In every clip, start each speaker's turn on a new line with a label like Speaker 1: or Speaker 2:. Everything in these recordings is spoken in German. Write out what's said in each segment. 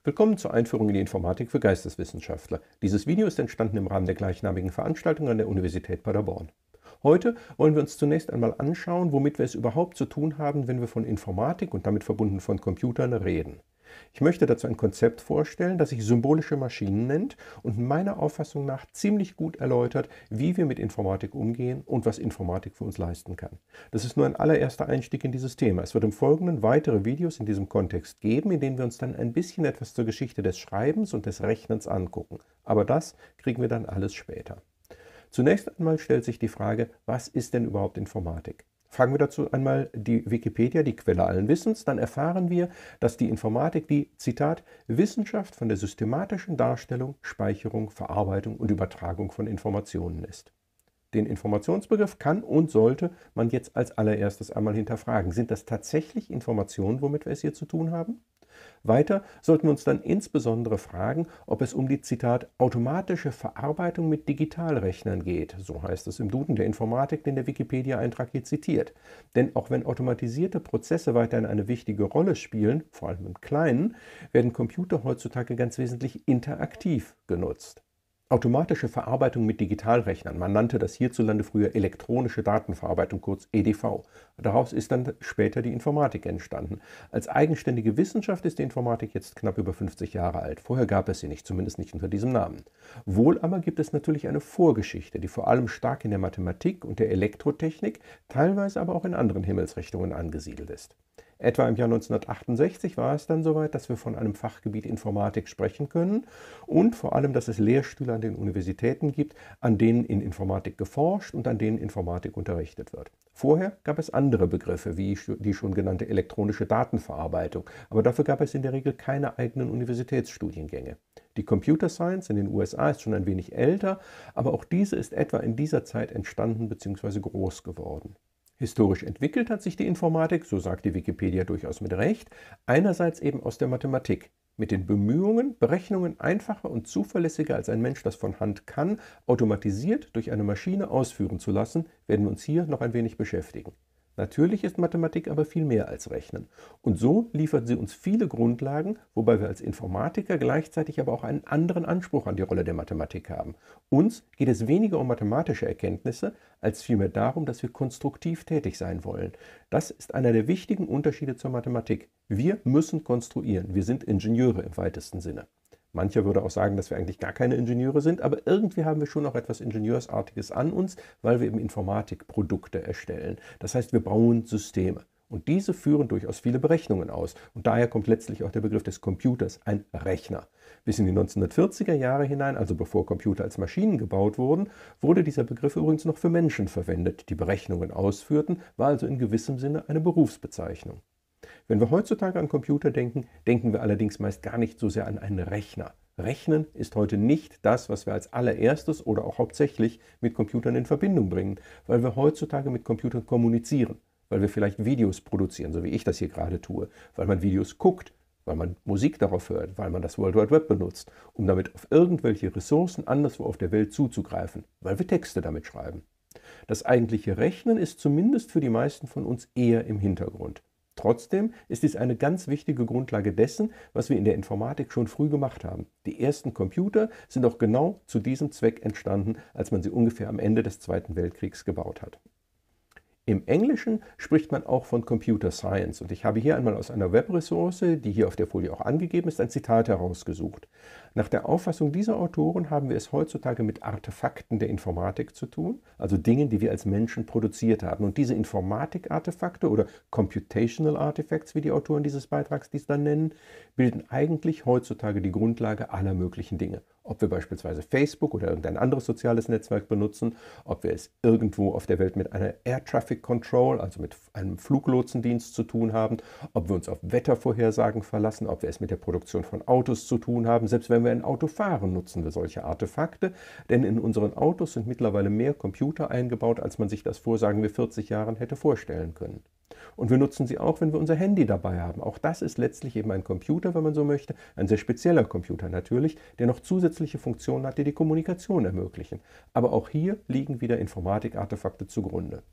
Speaker 1: Willkommen zur Einführung in die Informatik für Geisteswissenschaftler. Dieses Video ist entstanden im Rahmen der gleichnamigen Veranstaltung an der Universität Paderborn. Heute wollen wir uns zunächst einmal anschauen, womit wir es überhaupt zu tun haben, wenn wir von Informatik und damit verbunden von Computern reden. Ich möchte dazu ein Konzept vorstellen, das sich symbolische Maschinen nennt und meiner Auffassung nach ziemlich gut erläutert, wie wir mit Informatik umgehen und was Informatik für uns leisten kann. Das ist nur ein allererster Einstieg in dieses Thema. Es wird im Folgenden weitere Videos in diesem Kontext geben, in denen wir uns dann ein bisschen etwas zur Geschichte des Schreibens und des Rechnens angucken. Aber das kriegen wir dann alles später. Zunächst einmal stellt sich die Frage, was ist denn überhaupt Informatik? Fragen wir dazu einmal die Wikipedia, die Quelle allen Wissens, dann erfahren wir, dass die Informatik die, Zitat, Wissenschaft von der systematischen Darstellung, Speicherung, Verarbeitung und Übertragung von Informationen ist. Den Informationsbegriff kann und sollte man jetzt als allererstes einmal hinterfragen. Sind das tatsächlich Informationen, womit wir es hier zu tun haben? Weiter sollten wir uns dann insbesondere fragen, ob es um die, Zitat, automatische Verarbeitung mit Digitalrechnern geht, so heißt es im Duden der Informatik, den der Wikipedia-Eintrag hier zitiert. Denn auch wenn automatisierte Prozesse weiterhin eine wichtige Rolle spielen, vor allem im Kleinen, werden Computer heutzutage ganz wesentlich interaktiv genutzt. Automatische Verarbeitung mit Digitalrechnern, man nannte das hierzulande früher elektronische Datenverarbeitung, kurz EDV. Daraus ist dann später die Informatik entstanden. Als eigenständige Wissenschaft ist die Informatik jetzt knapp über 50 Jahre alt. Vorher gab es sie nicht, zumindest nicht unter diesem Namen. Wohl aber gibt es natürlich eine Vorgeschichte, die vor allem stark in der Mathematik und der Elektrotechnik, teilweise aber auch in anderen Himmelsrichtungen angesiedelt ist. Etwa im Jahr 1968 war es dann soweit, dass wir von einem Fachgebiet Informatik sprechen können und vor allem, dass es Lehrstühle an den Universitäten gibt, an denen in Informatik geforscht und an denen Informatik unterrichtet wird. Vorher gab es andere Begriffe, wie die schon genannte elektronische Datenverarbeitung, aber dafür gab es in der Regel keine eigenen Universitätsstudiengänge. Die Computer Science in den USA ist schon ein wenig älter, aber auch diese ist etwa in dieser Zeit entstanden bzw. groß geworden. Historisch entwickelt hat sich die Informatik, so sagt die Wikipedia durchaus mit Recht, einerseits eben aus der Mathematik, mit den Bemühungen, Berechnungen einfacher und zuverlässiger als ein Mensch das von Hand kann, automatisiert durch eine Maschine ausführen zu lassen, werden wir uns hier noch ein wenig beschäftigen. Natürlich ist Mathematik aber viel mehr als Rechnen. Und so liefert sie uns viele Grundlagen, wobei wir als Informatiker gleichzeitig aber auch einen anderen Anspruch an die Rolle der Mathematik haben. Uns geht es weniger um mathematische Erkenntnisse, als vielmehr darum, dass wir konstruktiv tätig sein wollen. Das ist einer der wichtigen Unterschiede zur Mathematik. Wir müssen konstruieren. Wir sind Ingenieure im weitesten Sinne. Mancher würde auch sagen, dass wir eigentlich gar keine Ingenieure sind, aber irgendwie haben wir schon auch etwas Ingenieursartiges an uns, weil wir eben Informatikprodukte erstellen. Das heißt, wir bauen Systeme. Und diese führen durchaus viele Berechnungen aus. Und daher kommt letztlich auch der Begriff des Computers, ein Rechner. Bis in die 1940er Jahre hinein, also bevor Computer als Maschinen gebaut wurden, wurde dieser Begriff übrigens noch für Menschen verwendet, die Berechnungen ausführten, war also in gewissem Sinne eine Berufsbezeichnung. Wenn wir heutzutage an Computer denken, denken wir allerdings meist gar nicht so sehr an einen Rechner. Rechnen ist heute nicht das, was wir als allererstes oder auch hauptsächlich mit Computern in Verbindung bringen, weil wir heutzutage mit Computern kommunizieren, weil wir vielleicht Videos produzieren, so wie ich das hier gerade tue, weil man Videos guckt, weil man Musik darauf hört, weil man das World Wide Web benutzt, um damit auf irgendwelche Ressourcen anderswo auf der Welt zuzugreifen, weil wir Texte damit schreiben. Das eigentliche Rechnen ist zumindest für die meisten von uns eher im Hintergrund. Trotzdem ist dies eine ganz wichtige Grundlage dessen, was wir in der Informatik schon früh gemacht haben. Die ersten Computer sind auch genau zu diesem Zweck entstanden, als man sie ungefähr am Ende des Zweiten Weltkriegs gebaut hat. Im Englischen spricht man auch von Computer Science und ich habe hier einmal aus einer Webressource, die hier auf der Folie auch angegeben ist, ein Zitat herausgesucht. Nach der Auffassung dieser Autoren haben wir es heutzutage mit Artefakten der Informatik zu tun, also Dingen, die wir als Menschen produziert haben. Und diese Informatik-Artefakte oder Computational Artifacts, wie die Autoren dieses Beitrags dies dann nennen, bilden eigentlich heutzutage die Grundlage aller möglichen Dinge. Ob wir beispielsweise Facebook oder irgendein anderes soziales Netzwerk benutzen, ob wir es irgendwo auf der Welt mit einer Air Traffic Control, also mit einem Fluglotsendienst zu tun haben, ob wir uns auf Wettervorhersagen verlassen, ob wir es mit der Produktion von Autos zu tun haben. Selbst wenn wir ein Auto fahren, nutzen wir solche Artefakte, denn in unseren Autos sind mittlerweile mehr Computer eingebaut, als man sich das vor, sagen wir, 40 Jahren hätte vorstellen können. Und wir nutzen sie auch, wenn wir unser Handy dabei haben. Auch das ist letztlich eben ein Computer, wenn man so möchte, ein sehr spezieller Computer natürlich, der noch zusätzliche Funktionen hat, die die Kommunikation ermöglichen. Aber auch hier liegen wieder Informatik-Artefakte zugrunde.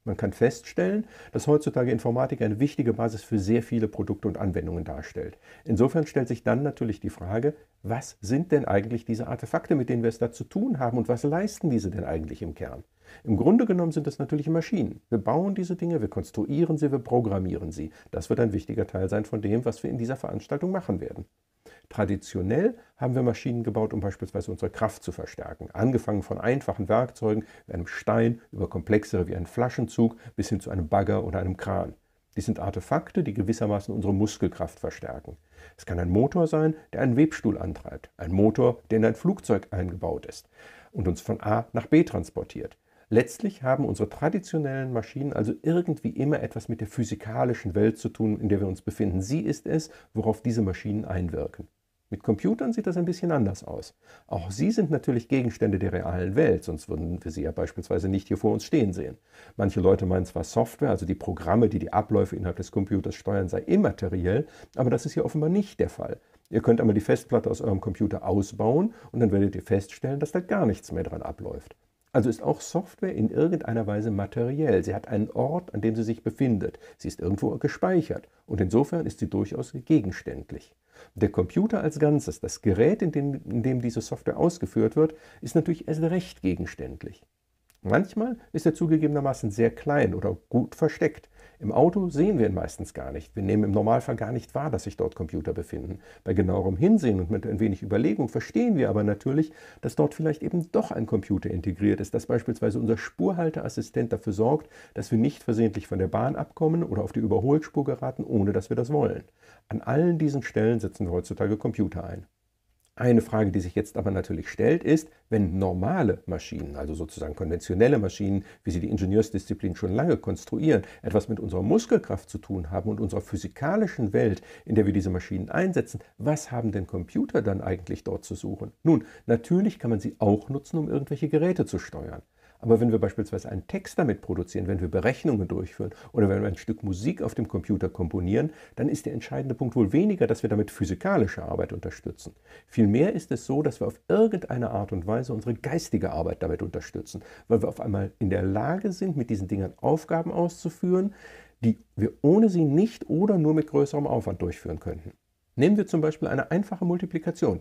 Speaker 1: Man kann feststellen, dass heutzutage Informatik eine wichtige Basis für sehr viele Produkte und Anwendungen darstellt. Insofern stellt sich dann natürlich die Frage, was sind denn eigentlich diese Artefakte, mit denen wir es da zu tun haben und was leisten diese denn eigentlich im Kern? Im Grunde genommen sind es natürlich Maschinen. Wir bauen diese Dinge, wir konstruieren sie, wir programmieren sie. Das wird ein wichtiger Teil sein von dem, was wir in dieser Veranstaltung machen werden. Traditionell haben wir Maschinen gebaut, um beispielsweise unsere Kraft zu verstärken. Angefangen von einfachen Werkzeugen wie einem Stein, über komplexere wie einen Flaschenzug bis hin zu einem Bagger oder einem Kran. Dies sind Artefakte, die gewissermaßen unsere Muskelkraft verstärken. Es kann ein Motor sein, der einen Webstuhl antreibt. Ein Motor, der in ein Flugzeug eingebaut ist und uns von A nach B transportiert. Letztlich haben unsere traditionellen Maschinen also irgendwie immer etwas mit der physikalischen Welt zu tun, in der wir uns befinden. Sie ist es, worauf diese Maschinen einwirken. Mit Computern sieht das ein bisschen anders aus. Auch sie sind natürlich Gegenstände der realen Welt, sonst würden wir sie ja beispielsweise nicht hier vor uns stehen sehen. Manche Leute meinen zwar Software, also die Programme, die die Abläufe innerhalb des Computers steuern, sei immateriell, aber das ist hier offenbar nicht der Fall. Ihr könnt einmal die Festplatte aus eurem Computer ausbauen und dann werdet ihr feststellen, dass da gar nichts mehr dran abläuft. Also ist auch Software in irgendeiner Weise materiell. Sie hat einen Ort, an dem sie sich befindet. Sie ist irgendwo gespeichert und insofern ist sie durchaus gegenständlich. Der Computer als Ganzes, das Gerät, in dem diese Software ausgeführt wird, ist natürlich erst recht gegenständlich. Manchmal ist er zugegebenermaßen sehr klein oder gut versteckt. Im Auto sehen wir ihn meistens gar nicht. Wir nehmen im Normalfall gar nicht wahr, dass sich dort Computer befinden. Bei genauerem Hinsehen und mit ein wenig Überlegung verstehen wir aber natürlich, dass dort vielleicht eben doch ein Computer integriert ist, dass beispielsweise unser Spurhalteassistent dafür sorgt, dass wir nicht versehentlich von der Bahn abkommen oder auf die Überholspur geraten, ohne dass wir das wollen. An allen diesen Stellen setzen wir heutzutage Computer ein. Eine Frage, die sich jetzt aber natürlich stellt, ist, wenn normale Maschinen, also sozusagen konventionelle Maschinen, wie sie die Ingenieursdisziplin schon lange konstruieren, etwas mit unserer Muskelkraft zu tun haben und unserer physikalischen Welt, in der wir diese Maschinen einsetzen, was haben denn Computer dann eigentlich dort zu suchen? Nun, natürlich kann man sie auch nutzen, um irgendwelche Geräte zu steuern. Aber wenn wir beispielsweise einen Text damit produzieren, wenn wir Berechnungen durchführen oder wenn wir ein Stück Musik auf dem Computer komponieren, dann ist der entscheidende Punkt wohl weniger, dass wir damit physikalische Arbeit unterstützen. Vielmehr ist es so, dass wir auf irgendeine Art und Weise unsere geistige Arbeit damit unterstützen, weil wir auf einmal in der Lage sind, mit diesen Dingern Aufgaben auszuführen, die wir ohne sie nicht oder nur mit größerem Aufwand durchführen könnten. Nehmen wir zum Beispiel eine einfache Multiplikation,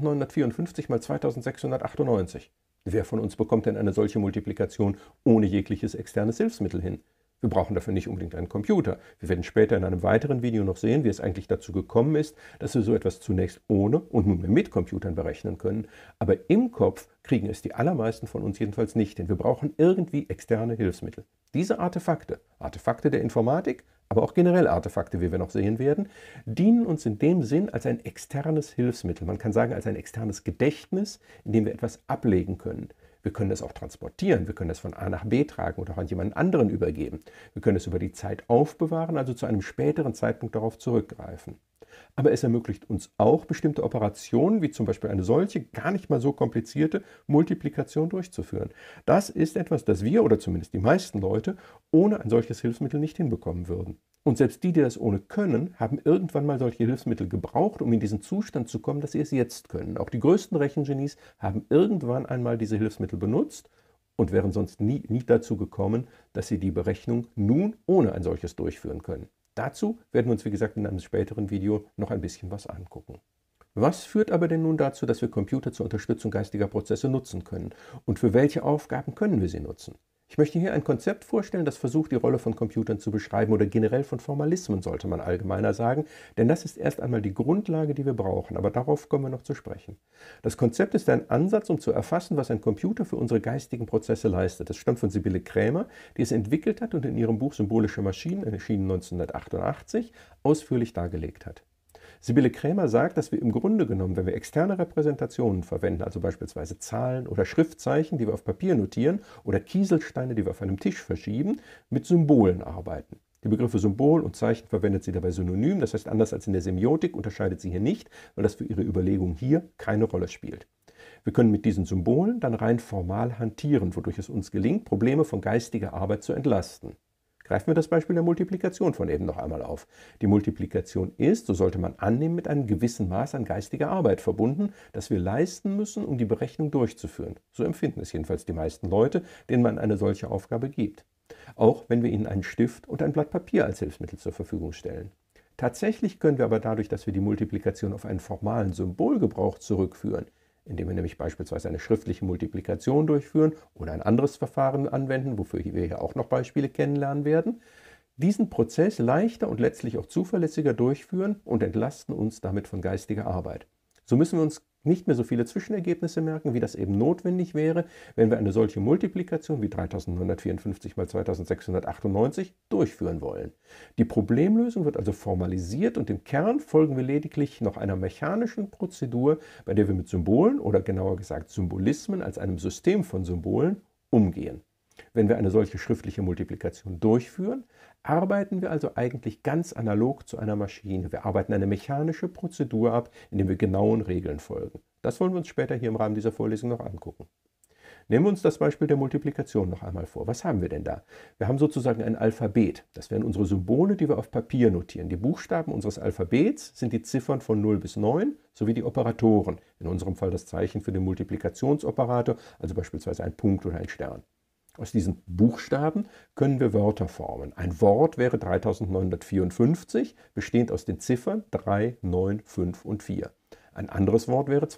Speaker 1: 3954 mal 2698. Wer von uns bekommt denn eine solche Multiplikation ohne jegliches externes Hilfsmittel hin? Wir brauchen dafür nicht unbedingt einen Computer. Wir werden später in einem weiteren Video noch sehen, wie es eigentlich dazu gekommen ist, dass wir so etwas zunächst ohne und nunmehr mit Computern berechnen können. Aber im Kopf kriegen es die allermeisten von uns jedenfalls nicht hin. Wir brauchen irgendwie externe Hilfsmittel. Diese Artefakte, Artefakte der Informatik, aber auch generell Artefakte, wie wir noch sehen werden, dienen uns in dem Sinn als ein externes Hilfsmittel. Man kann sagen, als ein externes Gedächtnis, in dem wir etwas ablegen können. Wir können es auch transportieren, wir können es von A nach B tragen oder auch an jemanden anderen übergeben. Wir können es über die Zeit aufbewahren, also zu einem späteren Zeitpunkt darauf zurückgreifen. Aber es ermöglicht uns auch, bestimmte Operationen, wie zum Beispiel eine solche gar nicht mal so komplizierte Multiplikation durchzuführen. Das ist etwas, das wir oder zumindest die meisten Leute ohne ein solches Hilfsmittel nicht hinbekommen würden. Und selbst die, die das ohne können, haben irgendwann mal solche Hilfsmittel gebraucht, um in diesen Zustand zu kommen, dass sie es jetzt können. Auch die größten Rechengenies haben irgendwann einmal diese Hilfsmittel benutzt und wären sonst nie dazu gekommen, dass sie die Berechnung nun ohne ein solches durchführen können. Dazu werden wir uns, wie gesagt, in einem späteren Video noch ein bisschen was angucken. Was führt aber denn nun dazu, dass wir Computer zur Unterstützung geistiger Prozesse nutzen können? Und für welche Aufgaben können wir sie nutzen? Ich möchte hier ein Konzept vorstellen, das versucht, die Rolle von Computern zu beschreiben oder generell von Formalismen, sollte man allgemeiner sagen, denn das ist erst einmal die Grundlage, die wir brauchen, aber darauf kommen wir noch zu sprechen. Das Konzept ist ein Ansatz, um zu erfassen, was ein Computer für unsere geistigen Prozesse leistet. Das stammt von Sibylle Krämer, die es entwickelt hat und in ihrem Buch Symbolische Maschinen, erschienen 1988, ausführlich dargelegt hat. Sibylle Krämer sagt, dass wir im Grunde genommen, wenn wir externe Repräsentationen verwenden, also beispielsweise Zahlen oder Schriftzeichen, die wir auf Papier notieren, oder Kieselsteine, die wir auf einem Tisch verschieben, mit Symbolen arbeiten. Die Begriffe Symbol und Zeichen verwendet sie dabei synonym, das heißt, anders als in der Semiotik unterscheidet sie hier nicht, weil das für ihre Überlegung hier keine Rolle spielt. Wir können mit diesen Symbolen dann rein formal hantieren, wodurch es uns gelingt, Probleme von geistiger Arbeit zu entlasten. Greifen wir das Beispiel der Multiplikation von eben noch einmal auf. Die Multiplikation ist, so sollte man annehmen, mit einem gewissen Maß an geistiger Arbeit verbunden, das wir leisten müssen, um die Berechnung durchzuführen. So empfinden es jedenfalls die meisten Leute, denen man eine solche Aufgabe gibt. auch wenn wir ihnen einen Stift und ein Blatt Papier als Hilfsmittel zur Verfügung stellen. Tatsächlich können wir aber dadurch, dass wir die Multiplikation auf einen formalen Symbolgebrauch zurückführen, indem wir nämlich beispielsweise eine schriftliche Multiplikation durchführen oder ein anderes Verfahren anwenden, wofür wir hier auch noch Beispiele kennenlernen werden, diesen Prozess leichter und letztlich auch zuverlässiger durchführen und entlasten uns damit von geistiger Arbeit. So müssen wir uns nicht mehr so viele Zwischenergebnisse merken, wie das eben notwendig wäre, wenn wir eine solche Multiplikation wie 3954 mal 2698 durchführen wollen. Die Problemlösung wird also formalisiert und im Kern folgen wir lediglich noch einer mechanischen Prozedur, bei der wir mit Symbolen oder genauer gesagt Symbolismen als einem System von Symbolen umgehen. Wenn wir eine solche schriftliche Multiplikation durchführen, arbeiten wir also eigentlich ganz analog zu einer Maschine. Wir arbeiten eine mechanische Prozedur ab, indem wir genauen Regeln folgen. Das wollen wir uns später hier im Rahmen dieser Vorlesung noch angucken. Nehmen wir uns das Beispiel der Multiplikation noch einmal vor. Was haben wir denn da? Wir haben sozusagen ein Alphabet. Das wären unsere Symbole, die wir auf Papier notieren. Die Buchstaben unseres Alphabets sind die Ziffern von 0 bis 9 sowie die Operatoren. In unserem Fall das Zeichen für den Multiplikationsoperator, also beispielsweise ein Punkt oder ein Stern. Aus diesen Buchstaben können wir Wörter formen. Ein Wort wäre 3954, bestehend aus den Ziffern 3, 9, 5 und 4. Ein anderes Wort wäre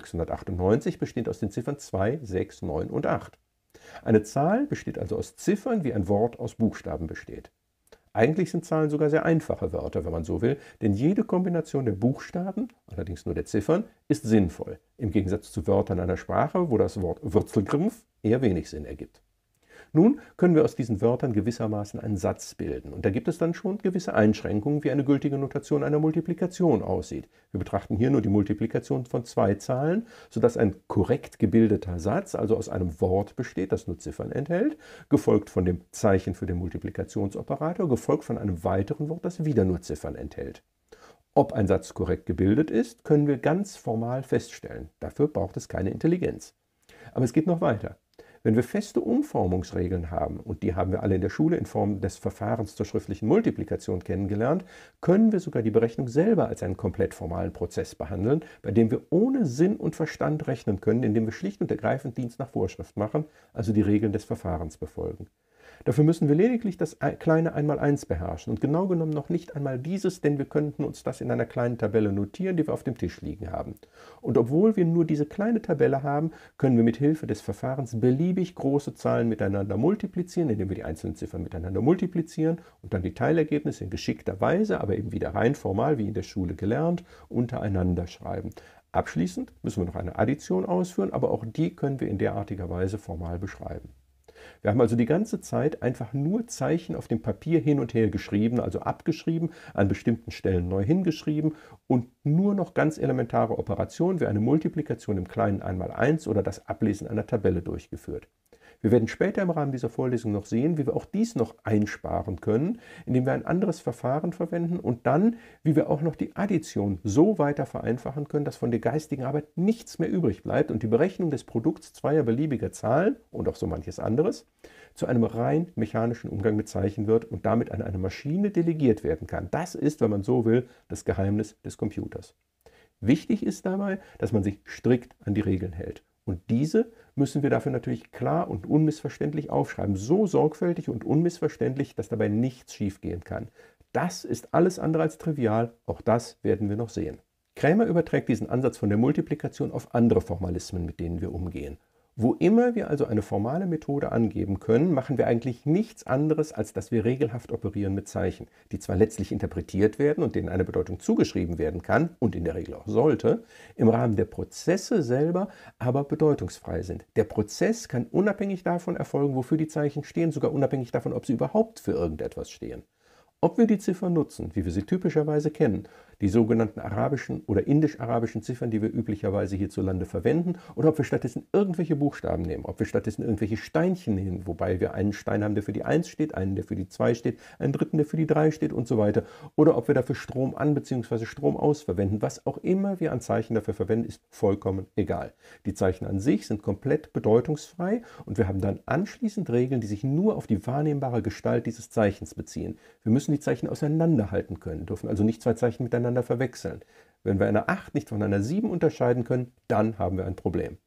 Speaker 1: 2698, bestehend aus den Ziffern 2, 6, 9 und 8. Eine Zahl besteht also aus Ziffern, wie ein Wort aus Buchstaben besteht. Eigentlich sind Zahlen sogar sehr einfache Wörter, wenn man so will, denn jede Kombination der Buchstaben, allerdings nur der Ziffern, ist sinnvoll, im Gegensatz zu Wörtern einer Sprache, wo das Wort Würzelgrimpf eher wenig Sinn ergibt. Nun können wir aus diesen Wörtern gewissermaßen einen Satz bilden. Und da gibt es dann schon gewisse Einschränkungen, wie eine gültige Notation einer Multiplikation aussieht. Wir betrachten hier nur die Multiplikation von zwei Zahlen, sodass ein korrekt gebildeter Satz also aus einem Wort besteht, das nur Ziffern enthält, gefolgt von dem Zeichen für den Multiplikationsoperator, gefolgt von einem weiteren Wort, das wieder nur Ziffern enthält. Ob ein Satz korrekt gebildet ist, können wir ganz formal feststellen. Dafür braucht es keine Intelligenz. Aber es geht noch weiter. Wenn wir feste Umformungsregeln haben, und die haben wir alle in der Schule in Form des Verfahrens zur schriftlichen Multiplikation kennengelernt, können wir sogar die Berechnung selber als einen komplett formalen Prozess behandeln, bei dem wir ohne Sinn und Verstand rechnen können, indem wir schlicht und ergreifend Dienst nach Vorschrift machen, also die Regeln des Verfahrens befolgen. Dafür müssen wir lediglich das kleine Einmaleins beherrschen und genau genommen noch nicht einmal dieses, denn wir könnten uns das in einer kleinen Tabelle notieren, die wir auf dem Tisch liegen haben. Und obwohl wir nur diese kleine Tabelle haben, können wir mit Hilfe des Verfahrens beliebig große Zahlen miteinander multiplizieren, indem wir die einzelnen Ziffern miteinander multiplizieren und dann die Teilergebnisse in geschickter Weise, aber eben wieder rein formal, wie in der Schule gelernt, untereinander schreiben. Abschließend müssen wir noch eine Addition ausführen, aber auch die können wir in derartiger Weise formal beschreiben. Wir haben also die ganze Zeit einfach nur Zeichen auf dem Papier hin und her geschrieben, also abgeschrieben, an bestimmten Stellen neu hingeschrieben und nur noch ganz elementare Operationen wie eine Multiplikation im kleinen Einmaleins oder das Ablesen einer Tabelle durchgeführt. Wir werden später im Rahmen dieser Vorlesung noch sehen, wie wir auch dies noch einsparen können, indem wir ein anderes Verfahren verwenden und dann, wie wir auch noch die Addition so weiter vereinfachen können, dass von der geistigen Arbeit nichts mehr übrig bleibt und die Berechnung des Produkts zweier beliebiger Zahlen und auch so manches anderes zu einem rein mechanischen Umgang mit Zeichen wird und damit an eine Maschine delegiert werden kann. Das ist, wenn man so will, das Geheimnis des Computers. Wichtig ist dabei, dass man sich strikt an die Regeln hält. Und diese müssen wir dafür natürlich klar und unmissverständlich aufschreiben. So sorgfältig und unmissverständlich, dass dabei nichts schiefgehen kann. Das ist alles andere als trivial. Auch das werden wir noch sehen. Krämer überträgt diesen Ansatz von der Multiplikation auf andere Formalismen, mit denen wir umgehen. Wo immer wir also eine formale Methode angeben können, machen wir eigentlich nichts anderes, als dass wir regelhaft operieren mit Zeichen, die zwar letztlich interpretiert werden und denen eine Bedeutung zugeschrieben werden kann und in der Regel auch sollte, im Rahmen der Prozesse selber aber bedeutungsfrei sind. Der Prozess kann unabhängig davon erfolgen, wofür die Zeichen stehen, sogar unabhängig davon, ob sie überhaupt für irgendetwas stehen. Ob wir die Ziffern nutzen, wie wir sie typischerweise kennen, die sogenannten arabischen oder indisch-arabischen Ziffern, die wir üblicherweise hierzulande verwenden, oder ob wir stattdessen irgendwelche Buchstaben nehmen, ob wir stattdessen irgendwelche Steinchen nehmen, wobei wir einen Stein haben, der für die 1 steht, einen, der für die 2 steht, einen dritten, der für die 3 steht und so weiter, oder ob wir dafür Strom an bzw. Strom aus verwenden. Was auch immer wir an Zeichen dafür verwenden, ist vollkommen egal. Die Zeichen an sich sind komplett bedeutungsfrei und wir haben dann anschließend Regeln, die sich nur auf die wahrnehmbare Gestalt dieses Zeichens beziehen. Wir müssen die Zeichen auseinanderhalten können, dürfen also nicht zwei Zeichen miteinander verwechseln. Wenn wir eine 8 nicht von einer 7 unterscheiden können, dann haben wir ein Problem. Wir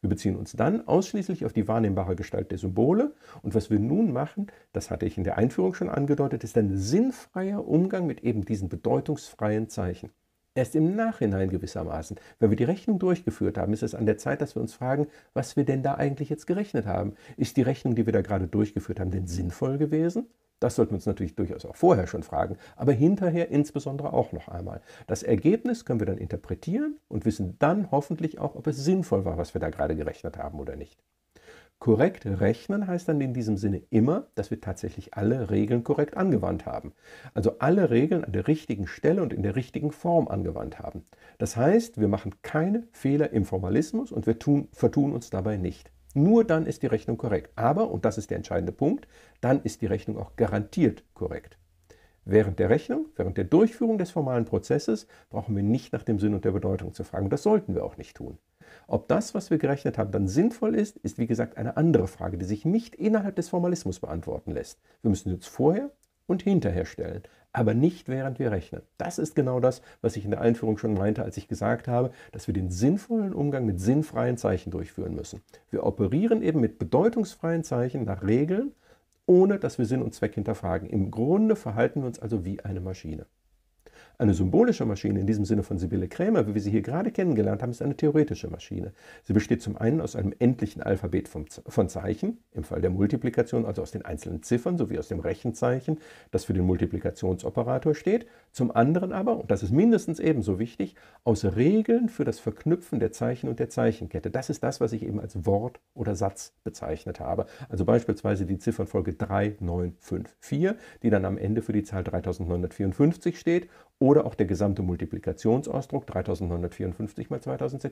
Speaker 1: Wir beziehen uns dann ausschließlich auf die wahrnehmbare Gestalt der Symbole und was wir nun machen, das hatte ich in der Einführung schon angedeutet, ist ein sinnfreier Umgang mit eben diesen bedeutungsfreien Zeichen. Erst im Nachhinein gewissermaßen, wenn wir die Rechnung durchgeführt haben, ist es an der Zeit, dass wir uns fragen, was wir denn da eigentlich jetzt gerechnet haben. Ist die Rechnung, die wir da gerade durchgeführt haben, denn sinnvoll gewesen? Das sollten wir uns natürlich durchaus auch vorher schon fragen, aber hinterher insbesondere auch noch einmal. Das Ergebnis können wir dann interpretieren und wissen dann hoffentlich auch, ob es sinnvoll war, was wir da gerade gerechnet haben oder nicht. Korrekt rechnen heißt dann in diesem Sinne immer, dass wir tatsächlich alle Regeln korrekt angewandt haben. Also alle Regeln an der richtigen Stelle und in der richtigen Form angewandt haben. Das heißt, wir machen keine Fehler im Formalismus und wir vertun uns dabei nicht. Nur dann ist die Rechnung korrekt. Aber, und das ist der entscheidende Punkt, dann ist die Rechnung auch garantiert korrekt. Während der Rechnung, während der Durchführung des formalen Prozesses brauchen wir nicht nach dem Sinn und der Bedeutung zu fragen. Das sollten wir auch nicht tun. Ob das, was wir gerechnet haben, dann sinnvoll ist, ist wie gesagt eine andere Frage, die sich nicht innerhalb des Formalismus beantworten lässt. Wir müssen sie uns vorher und hinterher stellen, aber nicht während wir rechnen. Das ist genau das, was ich in der Einführung schon meinte, als ich gesagt habe, dass wir den sinnvollen Umgang mit sinnfreien Zeichen durchführen müssen. Wir operieren eben mit bedeutungsfreien Zeichen nach Regeln, ohne dass wir Sinn und Zweck hinterfragen. Im Grunde verhalten wir uns also wie eine Maschine. Eine symbolische Maschine in diesem Sinne von Sibylle Krämer, wie wir sie hier gerade kennengelernt haben, ist eine theoretische Maschine. Sie besteht zum einen aus einem endlichen Alphabet von Zeichen, im Fall der Multiplikation also aus den einzelnen Ziffern sowie aus dem Rechenzeichen, das für den Multiplikationsoperator steht. Zum anderen aber, und das ist mindestens ebenso wichtig, aus Regeln für das Verknüpfen der Zeichen und der Zeichenkette. Das ist das, was ich eben als Wort oder Satz bezeichnet habe. Also beispielsweise die Ziffernfolge 3, 9, 5, 4, die dann am Ende für die Zahl 3954 steht, oder auch der gesamte Multiplikationsausdruck 3954 mal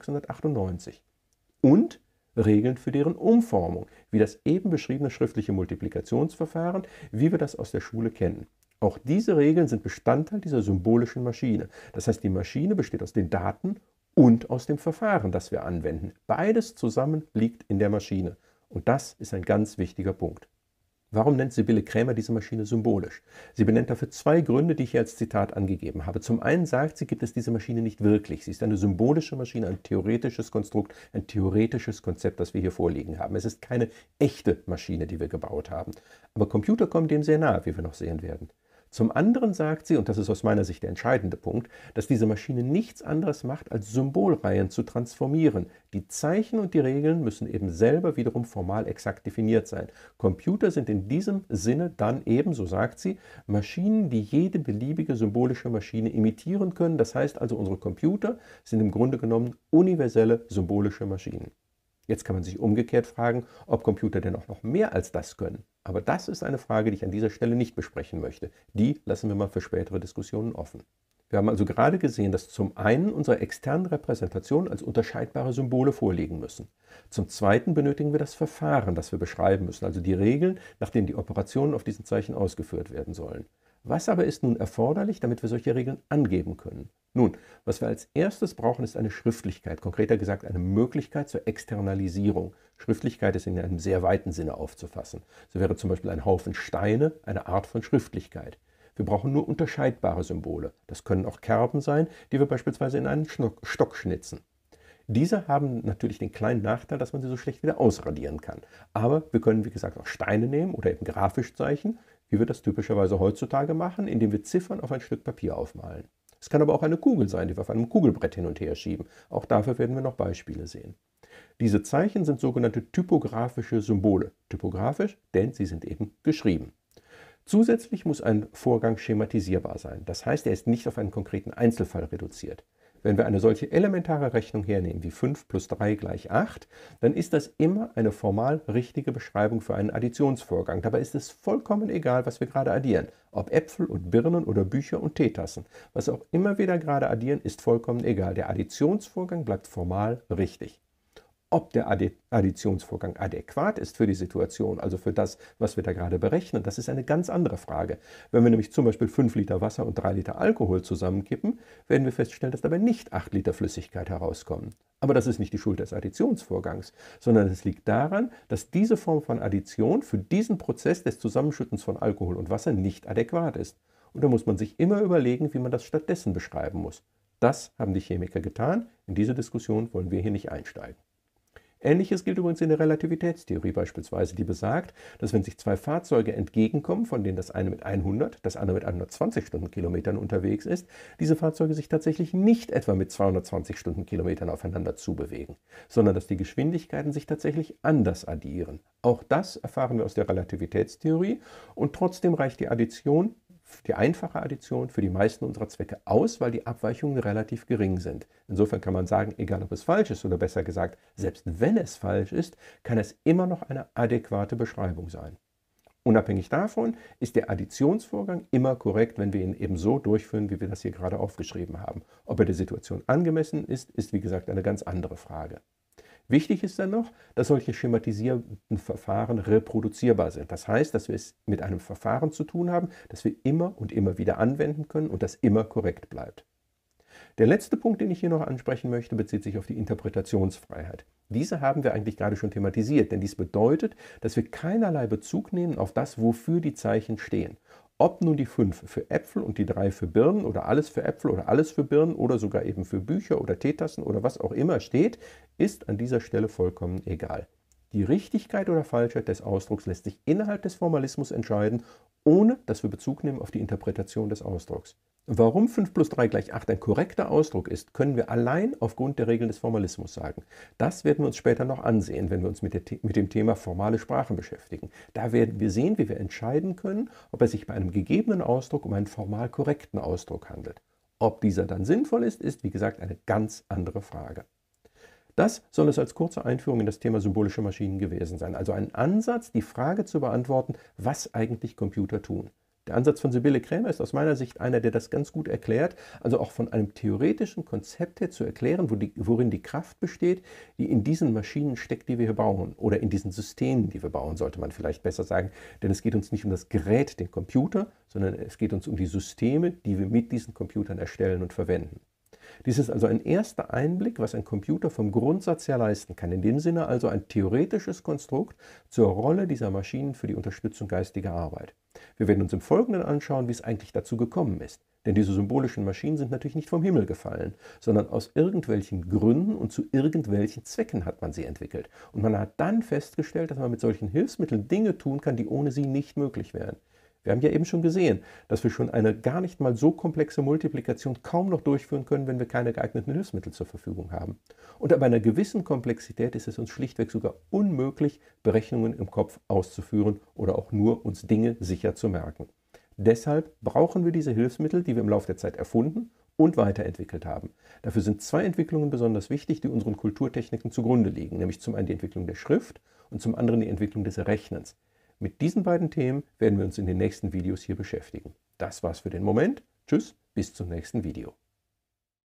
Speaker 1: 2698. Und Regeln für deren Umformung, wie das eben beschriebene schriftliche Multiplikationsverfahren, wie wir das aus der Schule kennen. Auch diese Regeln sind Bestandteil dieser symbolischen Maschine. Das heißt, die Maschine besteht aus den Daten und aus dem Verfahren, das wir anwenden. Beides zusammen liegt in der Maschine. Und das ist ein ganz wichtiger Punkt. Warum nennt Sibylle Krämer diese Maschine symbolisch? Sie benennt dafür zwei Gründe, die ich hier als Zitat angegeben habe. Zum einen sagt sie, gibt es diese Maschine nicht wirklich. Sie ist eine symbolische Maschine, ein theoretisches Konstrukt, ein theoretisches Konzept, das wir hier vorliegen haben. Es ist keine echte Maschine, die wir gebaut haben. Aber Computer kommen dem sehr nahe, wie wir noch sehen werden. Zum anderen sagt sie, und das ist aus meiner Sicht der entscheidende Punkt, dass diese Maschine nichts anderes macht, als Symbolreihen zu transformieren. Die Zeichen und die Regeln müssen eben selber wiederum formal exakt definiert sein. Computer sind in diesem Sinne dann eben, so sagt sie, Maschinen, die jede beliebige symbolische Maschine imitieren können. Das heißt also, unsere Computer sind im Grunde genommen universelle symbolische Maschinen. Jetzt kann man sich umgekehrt fragen, ob Computer denn auch noch mehr als das können. Aber das ist eine Frage, die ich an dieser Stelle nicht besprechen möchte. Die lassen wir mal für spätere Diskussionen offen. Wir haben also gerade gesehen, dass zum einen unsere externen Repräsentationen als unterscheidbare Symbole vorliegen müssen. Zum zweiten benötigen wir das Verfahren, das wir beschreiben müssen, also die Regeln, nach denen die Operationen auf diesen Zeichen ausgeführt werden sollen. Was aber ist nun erforderlich, damit wir solche Regeln angeben können? Nun, was wir als erstes brauchen, ist eine Schriftlichkeit, konkreter gesagt eine Möglichkeit zur Externalisierung. Schriftlichkeit ist in einem sehr weiten Sinne aufzufassen. So wäre zum Beispiel ein Haufen Steine eine Art von Schriftlichkeit. Wir brauchen nur unterscheidbare Symbole. Das können auch Kerben sein, die wir beispielsweise in einen Stock schnitzen. Diese haben natürlich den kleinen Nachteil, dass man sie so schlecht wieder ausradieren kann. Aber wir können, wie gesagt, auch Steine nehmen oder eben grafisch zeichnen, wie wir das typischerweise heutzutage machen, indem wir Ziffern auf ein Stück Papier aufmalen. Es kann aber auch eine Kugel sein, die wir auf einem Kugelbrett hin und her schieben. Auch dafür werden wir noch Beispiele sehen. Diese Zeichen sind sogenannte typografische Symbole. Typografisch, denn sie sind eben geschrieben. Zusätzlich muss ein Vorgang schematisierbar sein. Das heißt, er ist nicht auf einen konkreten Einzelfall reduziert. Wenn wir eine solche elementare Rechnung hernehmen wie 5 plus 3 gleich 8, dann ist das immer eine formal richtige Beschreibung für einen Additionsvorgang. Dabei ist es vollkommen egal, was wir gerade addieren. Ob Äpfel und Birnen oder Bücher und Teetassen. Was auch immer wir da gerade addieren, ist vollkommen egal. Der Additionsvorgang bleibt formal richtig. Ob der Additionsvorgang adäquat ist für die Situation, also für das, was wir da gerade berechnen, das ist eine ganz andere Frage. Wenn wir nämlich zum Beispiel 5 Liter Wasser und 3 Liter Alkohol zusammenkippen, werden wir feststellen, dass dabei nicht 8 Liter Flüssigkeit herauskommen. Aber das ist nicht die Schuld des Additionsvorgangs, sondern es liegt daran, dass diese Form von Addition für diesen Prozess des Zusammenschüttens von Alkohol und Wasser nicht adäquat ist. Und da muss man sich immer überlegen, wie man das stattdessen beschreiben muss. Das haben die Chemiker getan. In diese Diskussion wollen wir hier nicht einsteigen. Ähnliches gilt übrigens in der Relativitätstheorie beispielsweise, die besagt, dass wenn sich zwei Fahrzeuge entgegenkommen, von denen das eine mit 100, das andere mit 120 Stundenkilometern unterwegs ist, diese Fahrzeuge sich tatsächlich nicht etwa mit 220 Stundenkilometern aufeinander zubewegen, sondern dass die Geschwindigkeiten sich tatsächlich anders addieren. Auch das erfahren wir aus der Relativitätstheorie und trotzdem reicht die Addition, die einfache Addition, für die meisten unserer Zwecke aus, weil die Abweichungen relativ gering sind. Insofern kann man sagen, egal ob es falsch ist oder besser gesagt, selbst wenn es falsch ist, kann es immer noch eine adäquate Beschreibung sein. Unabhängig davon ist der Additionsvorgang immer korrekt, wenn wir ihn eben so durchführen, wie wir das hier gerade aufgeschrieben haben. Ob er der Situation angemessen ist, ist wie gesagt eine ganz andere Frage. Wichtig ist dann noch, dass solche schematisierten Verfahren reproduzierbar sind. Das heißt, dass wir es mit einem Verfahren zu tun haben, das wir immer und immer wieder anwenden können und das immer korrekt bleibt. Der letzte Punkt, den ich hier noch ansprechen möchte, bezieht sich auf die Interpretationsfreiheit. Diese haben wir eigentlich gerade schon thematisiert, denn dies bedeutet, dass wir keinerlei Bezug nehmen auf das, wofür die Zeichen stehen. Ob nun die 5 für Äpfel und die 3 für Birnen oder alles für Äpfel oder alles für Birnen oder sogar eben für Bücher oder Teetassen oder was auch immer steht, ist an dieser Stelle vollkommen egal. Die Richtigkeit oder Falschheit des Ausdrucks lässt sich innerhalb des Formalismus entscheiden, ohne dass wir Bezug nehmen auf die Interpretation des Ausdrucks. Warum 5 plus 3 gleich 8 ein korrekter Ausdruck ist, können wir allein aufgrund der Regeln des Formalismus sagen. Das werden wir uns später noch ansehen, wenn wir uns mit dem Thema formale Sprachen beschäftigen. Da werden wir sehen, wie wir entscheiden können, ob es sich bei einem gegebenen Ausdruck um einen formal korrekten Ausdruck handelt. Ob dieser dann sinnvoll ist, ist wie gesagt eine ganz andere Frage. Das soll es als kurze Einführung in das Thema symbolische Maschinen gewesen sein. Also ein Ansatz, die Frage zu beantworten, was eigentlich Computer tun. Der Ansatz von Sibylle Krämer ist aus meiner Sicht einer, der das ganz gut erklärt, also auch von einem theoretischen Konzept her zu erklären, worin die Kraft besteht, die in diesen Maschinen steckt, die wir hier bauen, oder in diesen Systemen, die wir bauen, sollte man vielleicht besser sagen, denn es geht uns nicht um das Gerät, den Computer, sondern es geht uns um die Systeme, die wir mit diesen Computern erstellen und verwenden. Dies ist also ein erster Einblick, was ein Computer vom Grundsatz her leisten kann. In dem Sinne also ein theoretisches Konstrukt zur Rolle dieser Maschinen für die Unterstützung geistiger Arbeit. Wir werden uns im Folgenden anschauen, wie es eigentlich dazu gekommen ist. Denn diese symbolischen Maschinen sind natürlich nicht vom Himmel gefallen, sondern aus irgendwelchen Gründen und zu irgendwelchen Zwecken hat man sie entwickelt. Und man hat dann festgestellt, dass man mit solchen Hilfsmitteln Dinge tun kann, die ohne sie nicht möglich wären. Wir haben ja eben schon gesehen, dass wir schon eine gar nicht mal so komplexe Multiplikation kaum noch durchführen können, wenn wir keine geeigneten Hilfsmittel zur Verfügung haben. Und ab einer gewissen Komplexität ist es uns schlichtweg sogar unmöglich, Berechnungen im Kopf auszuführen oder auch nur uns Dinge sicher zu merken. Deshalb brauchen wir diese Hilfsmittel, die wir im Laufe der Zeit erfunden und weiterentwickelt haben. Dafür sind zwei Entwicklungen besonders wichtig, die unseren Kulturtechniken zugrunde liegen, nämlich zum einen die Entwicklung der Schrift und zum anderen die Entwicklung des Rechnens. Mit diesen beiden Themen werden wir uns in den nächsten Videos hier beschäftigen. Das war's für den Moment. Tschüss, bis zum nächsten Video.